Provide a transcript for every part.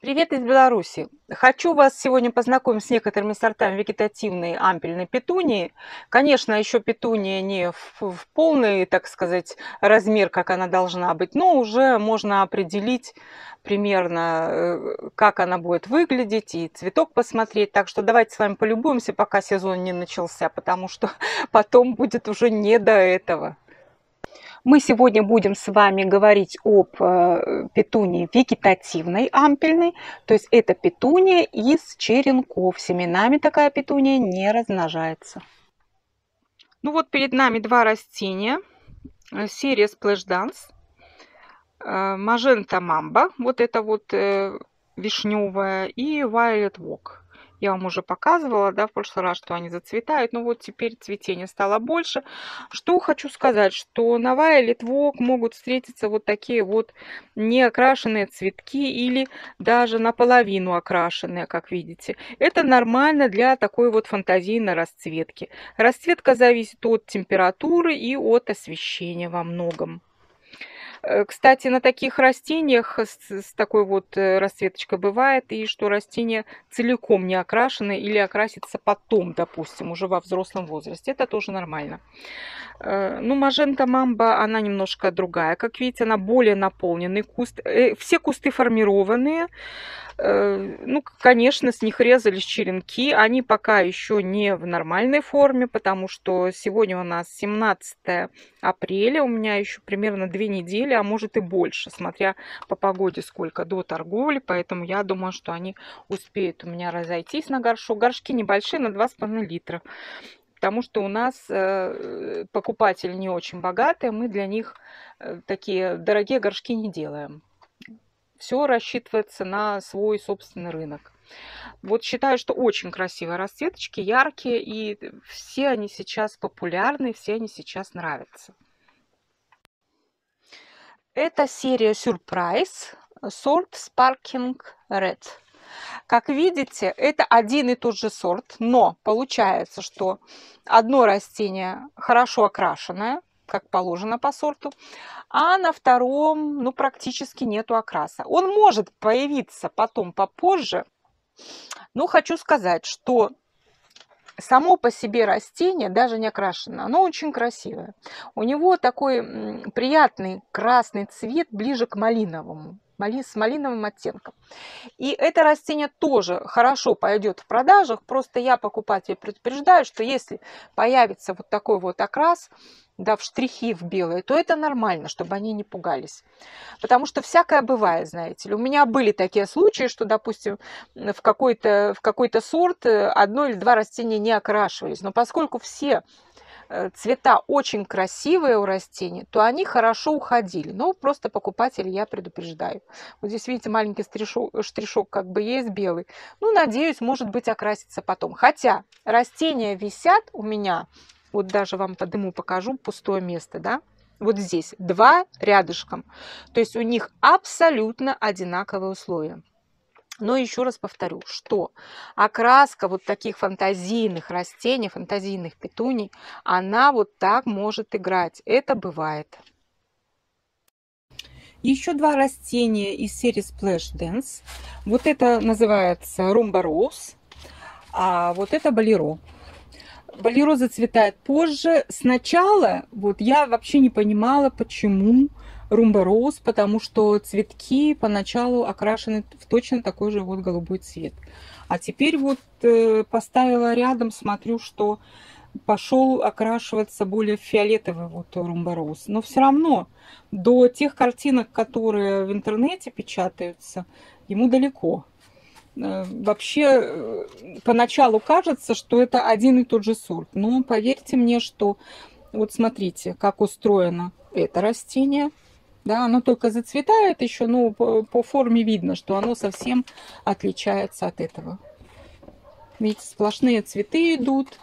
Привет из Беларуси. Хочу вас сегодня познакомить с некоторыми сортами вегетативной ампельной петунии. Конечно, еще петуния не в полный, так сказать, размер, как она должна быть, но уже можно определить примерно, как она будет выглядеть, и цветок посмотреть. Так что давайте с вами полюбуемся, пока сезон не начался, потому что потом будет уже не до этого. Мы сегодня будем с вами говорить об петунии вегетативной ампельной, то есть это петуния из черенков. Семенами такая петуния не размножается. Ну вот перед нами два растения. Серия Splash Dance, Magenta Mamba, вот это вот вишневая, и Violet Walk. Я вам уже показывала, да, в прошлый раз, что они зацветают. Но вот теперь цветение стало больше. Что хочу сказать, что на Violet Walk могут встретиться вот такие вот неокрашенные цветки или даже наполовину окрашенные, как видите. Это нормально для такой вот фантазийной расцветки. Расцветка зависит от температуры и от освещения во многом. Кстати, на таких растениях с такой вот расцветочкой бывает, и что растение целиком не окрашено или окрасится потом, допустим, уже во взрослом возрасте. Это тоже нормально. Ну, Magenta Mamba, она немножко другая. Как видите, она более наполненный куст. Все кусты формированные. Ну, конечно, с них резались черенки. Они пока еще не в нормальной форме, потому что сегодня у нас 17 апреля. У меня еще примерно 2 недели, а может и больше, смотря по погоде, сколько до торговли. Поэтому я думаю, что они успеют у меня разойтись на горшок. Горшки небольшие, на 2,5 литра. Потому что у нас покупатели не очень богатые, мы для них такие дорогие горшки не делаем. Все рассчитывается на свой собственный рынок. Вот считаю, что очень красивые расцветочки, яркие, и все они сейчас популярны, все они сейчас нравятся. Это серия Surprise, сорт Sparking Red. Как видите, это один и тот же сорт, но получается, что одно растение хорошо окрашенное, как положено по сорту, а на втором, ну, практически нету окраса. Он может появиться потом попозже, но хочу сказать, что само по себе растение, даже не окрашенное, оно очень красивое. У него такой приятный красный цвет, ближе к малиновому, с малиновым оттенком. И это растение тоже хорошо пойдет в продажах, просто я покупателей предупреждаю, что если появится вот такой вот окрас, да, в штрихи в белые, то это нормально, чтобы они не пугались. Потому что всякое бывает, знаете ли. У меня были такие случаи, что, допустим, в какой-то сорт одно или два растения не окрашивались. Но поскольку все цвета очень красивые у растений, то они хорошо уходили. Но просто покупателей я предупреждаю. Вот здесь, видите, маленький штришок как бы есть белый. Ну, надеюсь, может быть, окрасится потом. Хотя растения висят у меня, вот даже вам подниму, покажу пустое место, да? Вот здесь два рядышком. То есть у них абсолютно одинаковые условия. Но еще раз повторю, что окраска вот таких фантазийных растений, фантазийных петуний, она вот так может играть. Это бывает. Еще два растения из серии Splash Dance. Вот это называется Rumba Rose, а вот это Болеро. Болеро зацветает позже. Сначала вот я вообще не понимала, почему Rumba Rose, потому что цветки поначалу окрашены в точно такой же вот голубой цвет. А теперь вот поставила рядом, смотрю, что пошел окрашиваться более фиолетовый вот Rumba Rose. Но все равно до тех картинок, которые в интернете печатаются, ему далеко. Вообще, поначалу кажется, что это один и тот же сорт. Но поверьте мне, что вот смотрите, как устроено это растение. Да, оно только зацветает еще, но по форме видно, что оно совсем отличается от этого. Видите, сплошные цветы идут.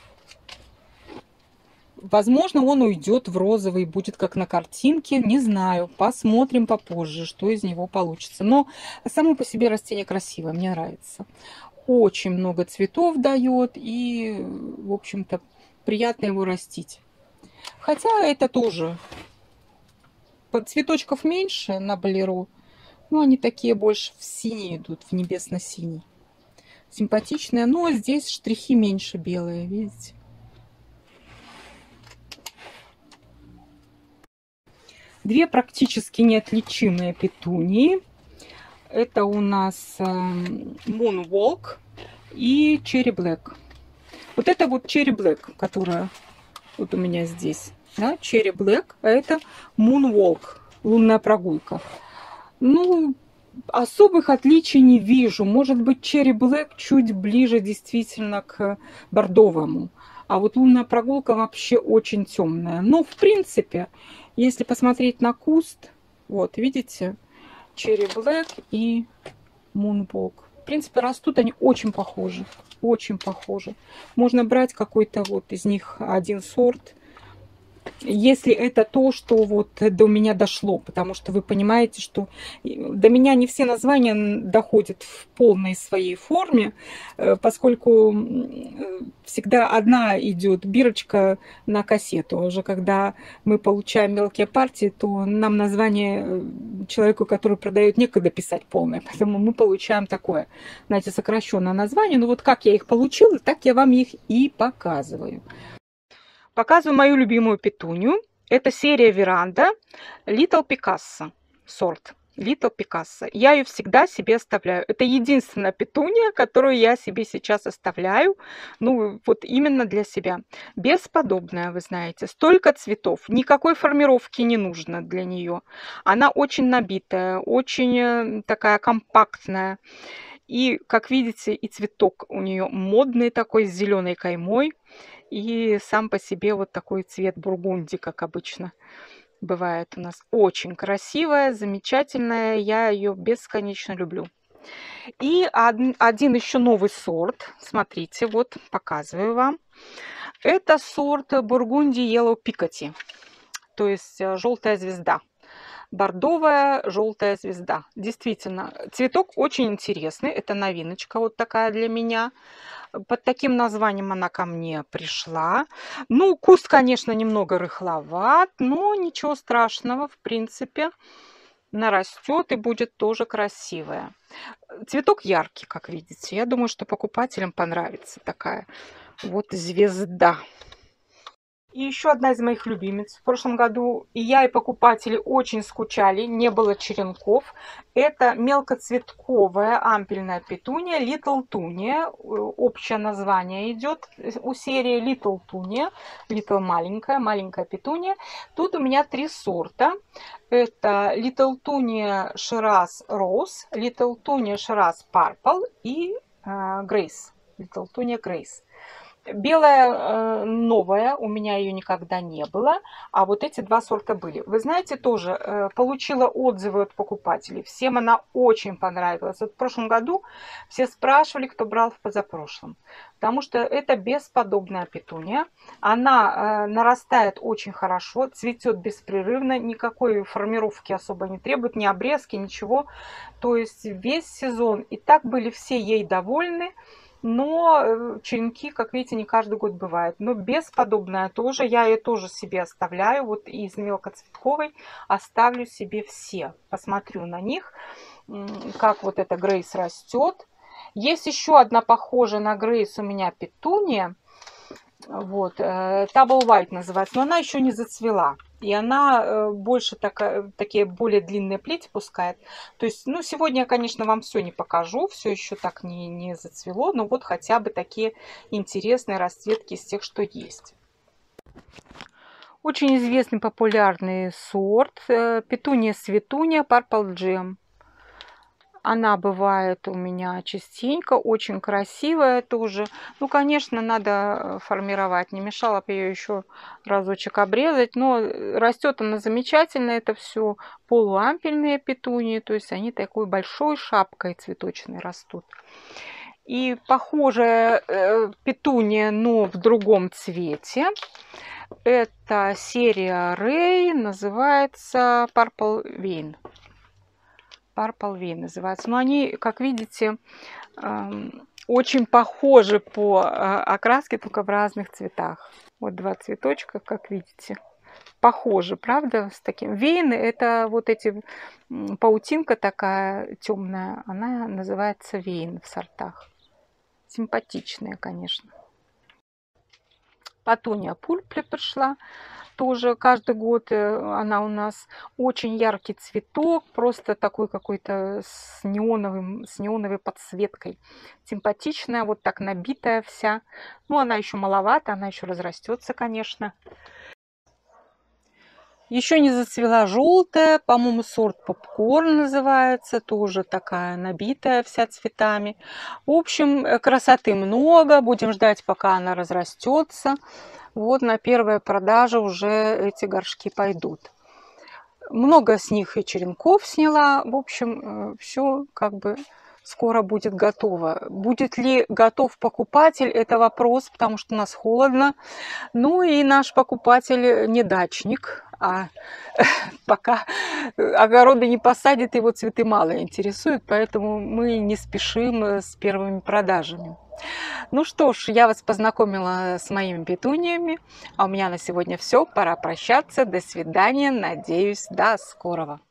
Возможно, он уйдет в розовый, будет как на картинке, не знаю. Посмотрим попозже, что из него получится. Но само по себе растение красивое, мне нравится. Очень много цветов дает и, в общем-то, приятно его растить. Хотя это тоже цветочков меньше на Болеро, Ну, они такие больше в синий идут, в небесно-синий. Симпатичные, но здесь штрихи меньше белые, видите? Две практически неотличимые петунии. Это у нас Moonwalk и Cherry Black. Вот это вот Cherry Black, которая вот у меня здесь. Да? Cherry Black, а это Moonwalk, лунная прогулка. Ну, особых отличий не вижу. Может быть, Cherry Black чуть ближе действительно к бордовому. А вот лунная прогулка вообще очень темная. Но, в принципе, если посмотреть на куст, вот, видите, Cherry Black и Moonwalk. В принципе, растут они очень похожи. Очень похожи. Можно брать какой-то вот из них один сорт, если это то, что вот до меня дошло, потому что вы понимаете, что до меня не все названия доходят в полной своей форме, поскольку всегда одна идет бирочка на кассету. Уже когда мы получаем мелкие партии, то нам название человеку, который продает, некогда писать полное, поэтому мы получаем такое, знаете, сокращенное название. Но вот как я их получила, так я вам их и показываю. Показываю мою любимую петунию. Это серия Веранда Little Picasso, сорт Little Picasso. Я ее всегда себе оставляю. Это единственная петуния, которую я себе сейчас оставляю. Ну, вот именно для себя. Бесподобная, вы знаете. Столько цветов. Никакой формировки не нужно для нее. Она очень набитая, очень такая компактная. И, как видите, и цветок у нее модный такой, с зеленой каймой. И сам по себе вот такой цвет бургунди, как обычно бывает у нас. Очень красивая, замечательная. Я ее бесконечно люблю. И один еще новый сорт. Смотрите, вот показываю вам. Это сорт бургунди Yellow Picotee. То есть желтая звезда. Бордовая желтая звезда. Действительно, цветок очень интересный. Это новиночка вот такая для меня. Под таким названием она ко мне пришла. Ну, куст, конечно, немного рыхловат, но ничего страшного, в принципе, нарастет и будет тоже красивая. Цветок яркий, как видите. Я думаю, что покупателям понравится такая вот звезда. И еще одна из моих любимец. В прошлом году и я, и покупатели очень скучали, не было черенков. Это мелкоцветковая ампельная петуния Little Tunia. Общее название идет у серии Little Tunia. Little маленькая, маленькая петуния. Тут у меня три сорта. Это Little Tunia Shiraz Rose, Little Tunia Shiraz Purple и Grace. Little Tunia Grace. Белая новая, у меня ее никогда не было, а вот эти два сорта были. Вы знаете, тоже получила отзывы от покупателей. Всем она очень понравилась. Вот в прошлом году все спрашивали, кто брал в позапрошлом. Потому что это бесподобная петуния. Она нарастает очень хорошо, цветет беспрерывно, никакой формировки особо не требует, ни обрезки, ничего. То есть весь сезон и так были все ей довольны. Но черенки, как видите, не каждый год бывает. Но бесподобная тоже. Я ее тоже себе оставляю. Вот из мелкоцветковой оставлю себе все. Посмотрю на них, как вот эта Грейс растет. Есть еще одна похожая на Грейс у меня петуния. Вот, Double White называется, но она еще не зацвела. И она больше такие более длинные плети пускает. То есть, ну, сегодня я, конечно, вам все не покажу, все еще так не зацвело, но вот хотя бы такие интересные расцветки из тех, что есть. Очень известный популярный сорт петуния светуния Purple Gem. Она бывает у меня частенько, очень красивая тоже. Ну, конечно, надо формировать. Не мешало бы ее еще разочек обрезать. Но растет она замечательно. Это все полуампельные петунии. То есть они такой большой шапкой цветочной растут. И похожая петуния, но в другом цвете. Это серия Ray, называется Purple Vein. Purple Vein называется. Но они, как видите, очень похожи по окраске, только в разных цветах. Вот два цветочка, как видите. похожи, правда, с таким. Вейны — это вот эти паутинка такая темная, она называется вейн в сортах. Симпатичная, конечно. Патония пульпля пришла. Тоже каждый год она у нас очень яркий цветок, просто такой какой-то с неоновой подсветкой. Симпатичная, вот так набитая вся. Ну, она еще маловато, она еще разрастется, конечно. Еще не зацвела желтая, по-моему, сорт попкорн называется, тоже такая набитая вся цветами. В общем, красоты много, будем ждать, пока она разрастется. Вот на первые продажи уже эти горшки пойдут. Много с них и черенков сняла. В общем, все как бы скоро будет готово. Будет ли готов покупатель, это вопрос, потому что у нас холодно. Ну и наш покупатель не дачник, а пока огороды не посадит, его цветы мало интересуют, поэтому мы не спешим с первыми продажами. Ну что ж, я вас познакомила с моими петуниями, а у меня на сегодня все, пора прощаться, до свидания, надеюсь, до скорого.